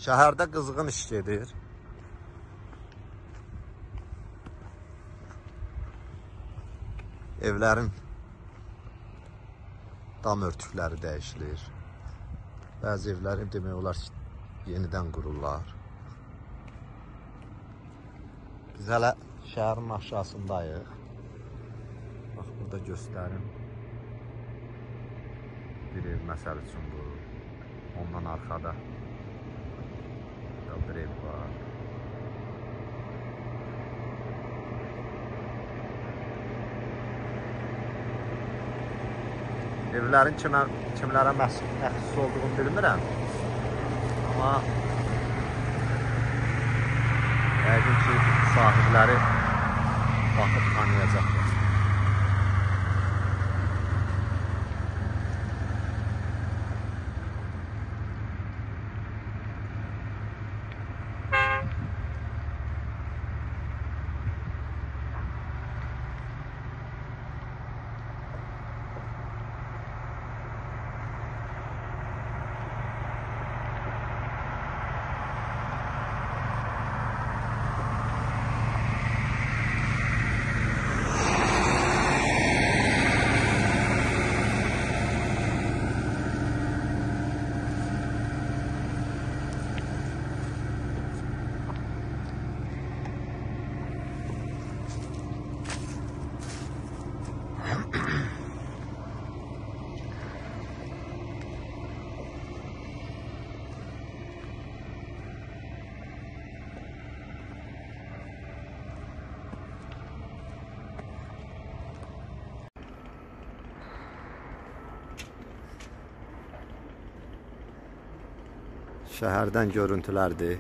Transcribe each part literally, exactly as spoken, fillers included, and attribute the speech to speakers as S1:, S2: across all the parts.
S1: Şəhərdə qızğın iş gedir. Evlərin dam örtükləri dəyişilir. Bəzi evləri demək olar ki, yenidən qururlar. Biz hələ şəhərin aşağısındayıq. Bax, burada göstərim. Bir ev məsəl üçün bu. Ondan arxada bir ev var. Evlərin kimə, kimlərə məxsus olduğunu bilmirəm. Amma yəqin ki, sahibləri baxıb tanıyacaqlar. Şəhərdən görüntülərdir.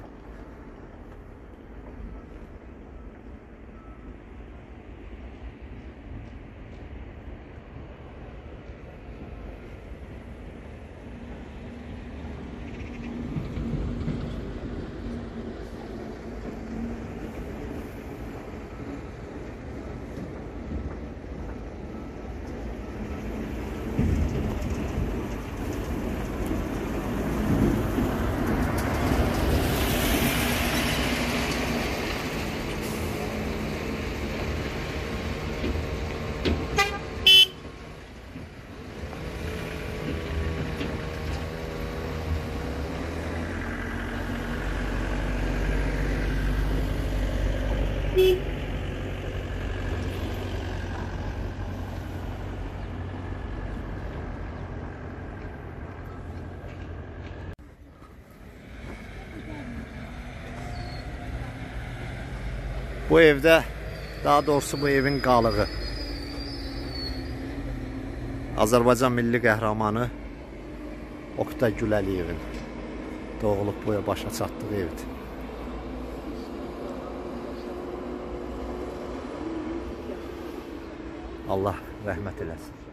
S1: Bu evdə, daha doğrusu bu evin qalığı Azərbaycan milli qəhrəmanı Oktay Güləliyevin doğulub boya başa çatdığı evdir. Allah rəhmət eləsin.